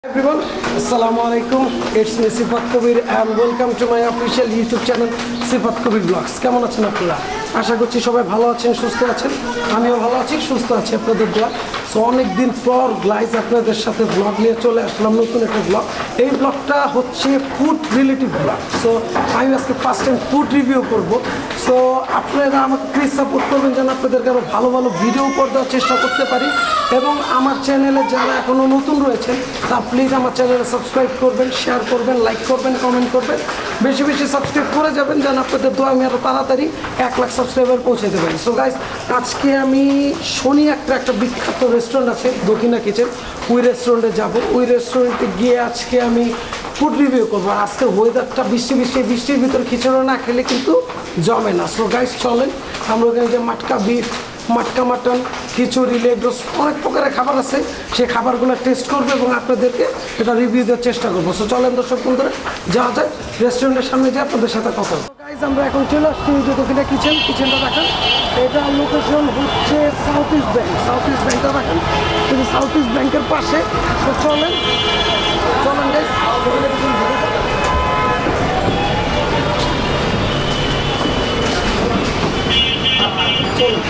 Everyone, Assalamualaikum. It's me Sifat Kabir and welcome to my official YouTube channel Sifat Kabir Vlogs. কেমন আছেন আপনারা? আশা করছি সবাই ভালো আছেন, সুস্থ আছেন। আমিও ভালো আছি, সুস্থ আছি আপনাদের দোয়া। সো অনেক দিন পর গাইস আপনাদের সাথে ব্লগ নিয়ে চলে আসলাম, নতুন একটা ব্লগ। এই ব্লগটা হচ্ছে ফুড রিলেটিভ ব্লগ। সো আমি আজকে ফার্স্ট টাইম ফুড রিভিউ করব। সো আপনারা আমাকে প্লিজ সাপোর্ট করবেন যেন আপনাদেরকে আরও ভালো ভালো ভিডিও উপর দেওয়ার চেষ্টা করতে পারি। এবং আমার চ্যানেলে যারা এখনও নতুন রয়েছেন তা প্লিজ আমার চ্যানেলে সাবস্ক্রাইব করবেন, শেয়ার করবেন, লাইক করবেন, কমেন্ট করবেন, বেশি বেশি সাবস্ক্রাইব করে যাবেন যেন আপনাদের দোয়া আমি আরও তাড়াতাড়ি 1 লাখ সাবস্ক্রাইবার পৌঁছে দেবেন। সো গাইস আজকে আমি শনি একটা বিখ্যাত রেস্টুরেন্ট আছে দক্ষিণা কিচেন, ওই রেস্টুরেন্টে যাব। ওই রেস্টুরেন্টে গিয়ে আজকে আমি ফুড রিভিউ করবো। আর আজকে ওয়েদারটা বৃষ্টির ভিতরে খিচুড়ি না খেলে কিন্তু জমে না। সো গাইস চলেন আমরা ওখানে যে মাটকা বিফ, মাটকা মাটন, খিচুড়ি, লেগ রোস্ট, অনেক প্রকারের খাবার আছে, সেই খাবারগুলো টেস্ট করবো এবং আপনাদেরকে এটা রিভিউ দেওয়ার চেষ্টা করবো। সো চলেন দর্শক বন্ধুরা যাওয়া যায় রেস্টুরেন্টের সামনে যে আপনাদের সাথে কথা বলবো। গাইস আমরা এখন চলে আসছি যে দক্ষিণা কিচেনটা দেখেন। এটা লোকেশন হচ্ছে সাউথ ইস্ট ব্যাংকটা দেখেন, কিন্তু সাউথ ইস্ট ব্যাংকের পাশে। তো চলেন গাইস চলুন।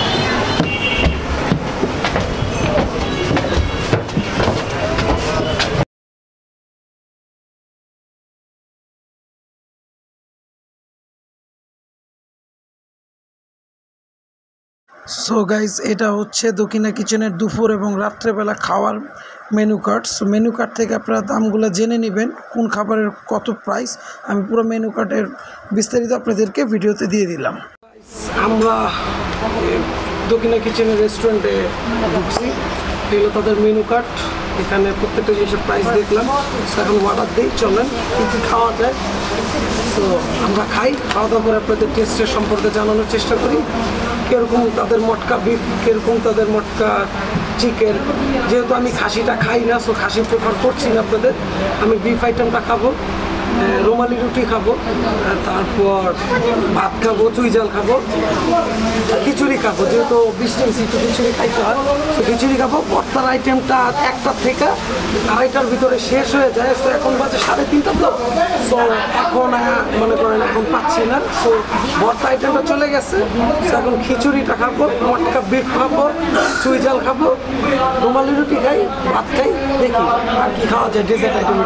সো গাইজ এটা হচ্ছে দক্ষিণা কিচেনের দুপুর এবং রাত্রেবেলা খাওয়ার menu card. So menu card থেকে আপনারা দামগুলো জেনে নেবেন, কোন খাবারের কত প্রাইস। আমি পুরো মেনু কার্ডের বিস্তারিত আপনাদেরকে ভিডিওতে দিয়ে দিলাম। আমরা দক্ষিণা কিচেনের রেস্টুরেন্টে ঢুকছি, এগুলো তাদের মেনু কার্ড। এখানে প্রত্যেকটা জিনিসের প্রাইস দেখলাম। এখন অর্ডার দিই, চলেন কী কী খাওয়া যায়। তো আমরা খাওয়া দাওয়া করে আপনাদের টেস্টের সম্পর্কে জানানোর চেষ্টা করি, কীরকম তাদের মটকা বিফ, কীরকম তাদের মটকা চিকেন। যেহেতু আমি খাসিটা খাই না, সো খাসি প্রেফার করছি না আপনাদের। আমি বিফ আইটেমটা খাবো, রুমালি রুটি খাবো, তারপর ভাত খাবো, চুই জাল খাবো, খিচুড়ি খাবো। যেহেতু বৃষ্টি একটু খিচুড়ি খাইতে হয়, তো খিচুড়ি খাবো। ভর্তার আইটেমটা 1টা থেকে 2:30টার ভিতরে শেষ হয়ে যায়। তো এখন বাজে 3:30 তো। সো এখন মনে করেন এখন পাচ্ছি না। সো ভর্তা আইটেমটা চলে গেছে। সো এখন খিচুড়িটা খাবো, মটকা বিফ খাবো, চুই জাল খাবো, রুমালি রুটি খাই, ভাত খাই, দেখি আর কি খাওয়া যায় ডেজার্ট আইটেম।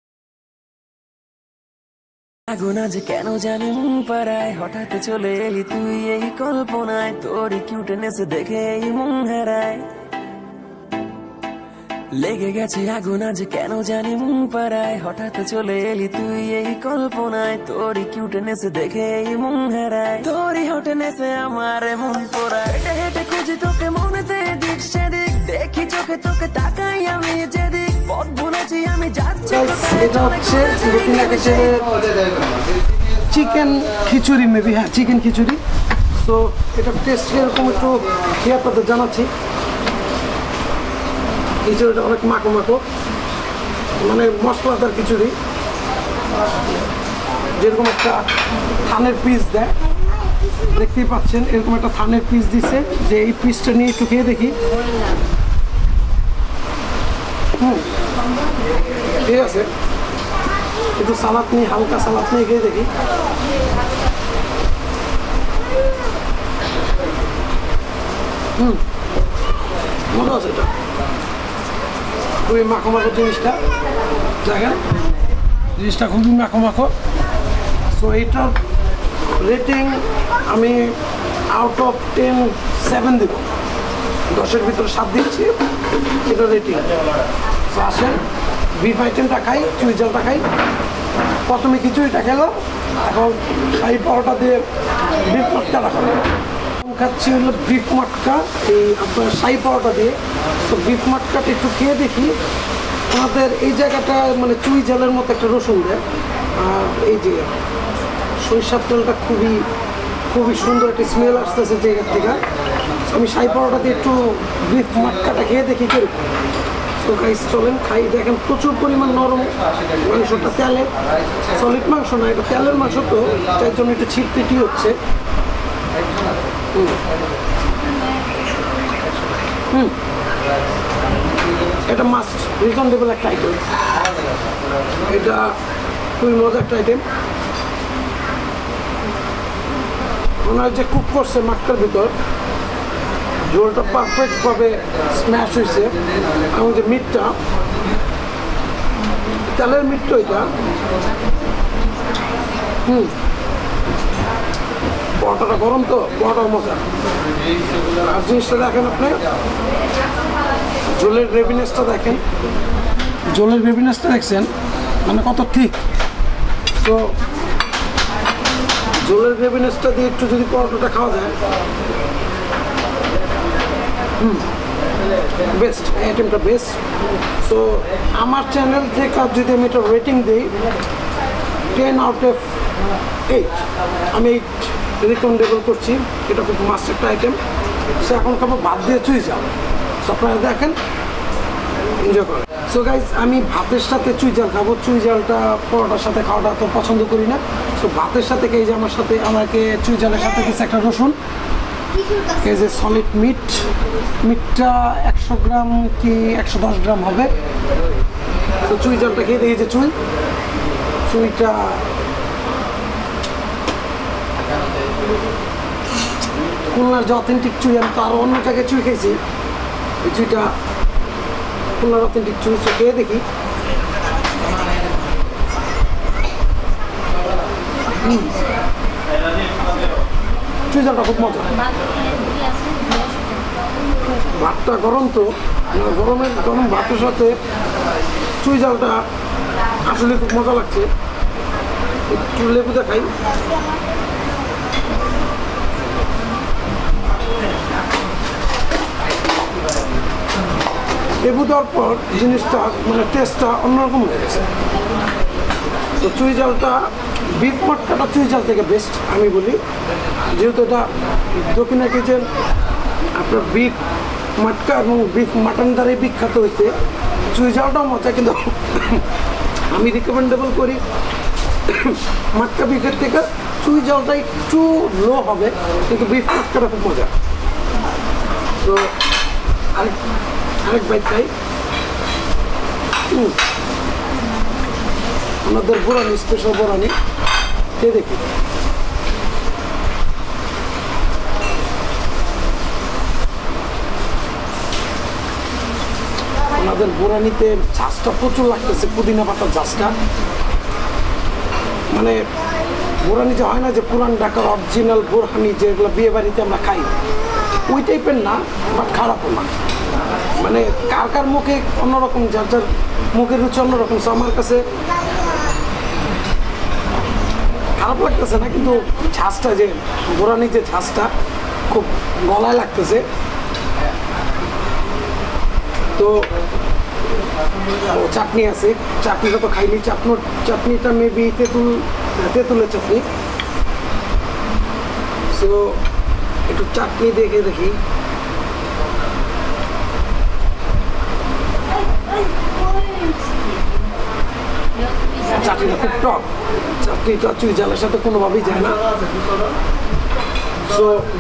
আগুন আজ কেন জানি মন পাড়ায়, হঠাৎ চলে এলি তুই এই কল্পনায়, তোর কিউটনেস দেখে এই মন হারায়। লেগে গেছে আগুন আজ কেন জানি মন পাড়ায়, হঠাৎ চলে এলি তুই এই কল্পনায়, তোর কিউটনেস দেখে এই মন হারায়। তোরই হটনেসে আমার মন পোড়ায়, হেঁটে হেঁটে খুঁজি তোকে মনেতে দিক সেদিক, দেখি চোখে তোকে তাকাই আমি যেদিক, পথ ভুলেছি আমি যাচ্ছি। এটা হচ্ছে চিকেন খিচুড়ি, মেবি হ্যাঁ চিকেন খিচুড়ি। তো এটা টেস্ট এরকম একটু খেয়ে আপনাদের জানাচ্ছি। খিচুড়িটা অনেক মাখো মানে মশলাদার খিচুড়ি, যেরকম একটা থানের পিস দেয়, দেখতেই পাচ্ছেন এরকম একটা থানের পিস দিচ্ছে। যে এই পিসটা নিয়ে একটু খেয়ে দেখি। ঠিক আছে, একটু সালাদ নিয়ে, হালকা সালাদ নিয়ে খেয়ে দেখি। মজা আছে, এটা খুবই মাখো জিনিসটা, দেখেন জিনিসটা খুবই মাখো। সো এইটার রেটিং আমি আউট অফ 10 7 দেব, 10-এর ভিতরে 7 দিচ্ছি এটা রেটিং। তো আসেন বিফ আইটেমটা খাই, চুই জালটা খাই। প্রথমে খিচুড়িটা খেলাম, এখন শাহী পরোটা দিয়ে বিফ মটকাটা খাবো। খাচ্ছি হলো বিফ মটকা, এই আপনার শাহী পরোটা দিয়ে। তো বিফ মটকাটা একটু খেয়ে দেখি। আমাদের এই জায়গাটা মানে চুই জালের মতো একটা রসুন দেয়, আর এই যে সরিষার তেলটা খুবই সুন্দর একটা স্মেল আসতেছে জায়গার থেকে। আমি শাহী পরোটা দিয়ে একটু বিফ মটকাটা খেয়ে দেখি কিরকম। তো গাইস চলেন খাই। দেখেন প্রচুর পরিমাণ নরম মাংসটা, তেলের সলিড মাংস না, এটা তেলের মাংস, তো তার জন্য একটু ছিটপিটি হচ্ছে। এটা মাস্ট রিজনেবল একটা আইটেম, এটা খুবই মজার একটা আইটেম। ওনার যে কুক করছে মাটকার ভিতর, ঝোলটা পারফেক্টভাবে স্ম্যাশ হয়েছে এবং যে মিটটা, তেলের মিটটা এটা পরোটাটা গরম তো, পরোটার মজা। আর জিনিসটা দেখেন আপনি, ঝোলের গ্রেভিনেসটা দেখেন, ঝোলের গ্রেভিনেসটা দেখছেন মানে কত ঠিক। তো ঝোলের গ্রেভিনেসটা দিয়ে একটু যদি পরোটাটা খাওয়া যায়, বেস্ট, এই আইটেমটা বেস্ট। সো আমার চ্যানেল থেকে যদি আমি এটা রেটিং দিই 10/8, আমি 8 রিকমেন্ডেবল করছি। এটা খুব মাস্ট একটা আইটেম। সো এখন খাবো ভাত দিয়ে চুই ঝাল। সো আপনারা দেখেন, এনজয় করেন। সো গাইজ, আমি ভাতের সাথে চুই ঝাল খাবো। চুই ঝালটা পরোটার সাথে খাওয়াটা তো পছন্দ করি না। সো ভাতের সাথে এই যে আমার সাথে আমাকে চুই ঝালের সাথে কিছু একটা রসুন, এই যে সলিড মিটটা 100 গ্রাম কি 110 গ্রাম হবে। তো চুই ঝালটা খেয়ে দেখি যে চুইটা খুলনার যে অথেন্টিক চুই, আমি তো আরও অন্য জায়গায় চুই খেয়েছি, এই চুইটা খুলনার অথেন্টিক চুই। তো খেয়ে দেখি। চুই ঝালটা খুব মজা। ভাতটা গরম তো, গরম ভাতের সাথে চুই ঝালটা আসলে খুব মজা লাগছে। একটু লেবু দেখাই। লেবু দেওয়ার পর জিনিসটা মানে টেস্টটা অন্যরকম হয়ে গেছে। তো চুই ঝালটা বিফ মটকাটা চুই ঝাল থেকে বেস্ট আমি বলি, যেহেতু এটা দক্ষিণা কিচেন আপনার বিফ মটকা এবং বিফ মাটন দ্বারাই বিখ্যাত হয়েছে। চুই ঝালটাও মজা, কিন্তু আমি রিকমেন্ডেবল করি মটকা বিফের থেকে চুই ঝালটা একটু লো হবে, কিন্তু বিফ মটকাটা খুব মজা। তো আরেক বাইট খাই। আমাদের বোরানি, স্পেশাল বোরানি খেয়ে দেখি। আমাদের বোরানিতে ঝাঁসটা প্রচুর লাগতেছে, পুদিনা পাতার ঝাঁসটা। মানে বোরানি যে হয় না যে পুরান ঢাকার অরিজিনাল বোরহানি যেগুলো বিয়ে বাড়িতে আমরা খাই, ওই টাইপের না, বাট খারাপও না। মানে কার কার মুখে অন্যরকম, যার যার মুখের রুচি অন্যরকম। সো আমার কাছে খারাপ লাগতেছে না, কিন্তু ঝাঁসটা যে বোরানি যে ঝাঁসটা খুব গলায় লাগতেছে। তো চাটনি আছে, চাটনিটা তো খাইনি। চাটনিটা মেবি তেঁতুলের চাটনি। সো একটু চাটনি দেখে দেখি। চাটনিটা খুব টক, চাটনিটা চুই ঝালের সাথে কোনোভাবেই যায় না। সো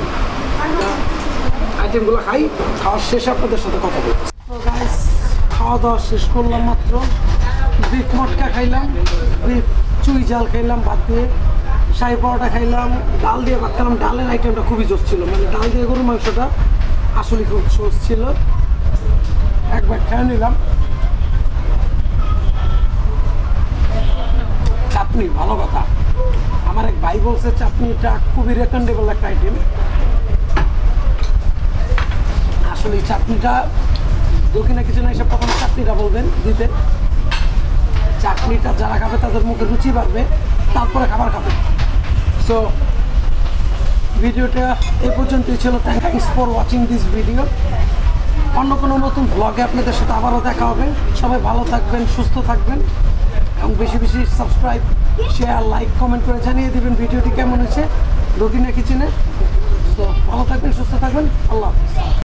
আইটেমগুলো খাই, খাওয়ার শেষে আপনাদের সাথে কথা বলবো। খাওয়া দাওয়া শেষ করলাম মাত্র। বিফ মটকা খাইলাম, বিফ চুই ঝাল খাইলাম ভাত দিয়ে, শাহী পরোটা খাইলাম, ডাল দিয়ে ভাত খেলাম। ডালের আইটেমটা খুবই জোস ছিল, মানে ডাল দিয়ে গরুর মাংসটা আসলে খুব জোস ছিল। একবার খেয়ে নিলাম। চাটনি ভালো কথা, আমার এক ভাই বলছে চাটনিটা খুবই রেকমেন্ডেবল একটা আইটেম। আসলে এই চাটনিটা দক্ষিণা কিচেনে এসে প্রথমে চাটনিটা বলবেন দিতে। চাটনিটা যারা খাবে তাদের মুখে রুচি বাড়বে, তারপরে খাবার খাবে। সো ভিডিওটা এই পর্যন্তই ছিল। Thanks for watching this video. অন্য কোনো নতুন ব্লগে আপনাদের সাথে আবারও দেখা হবে। সবাই ভালো থাকবেন, সুস্থ থাকবেন এবং বেশি বেশি সাবস্ক্রাইব, শেয়ার, লাইক, কমেন্ট করে জানিয়ে দেবেন ভিডিওটি কেমন হয়েছে দক্ষিণা কিচেনে। তো ভালো থাকবেন, সুস্থ থাকবেন। আল্লাহ হাফিজ।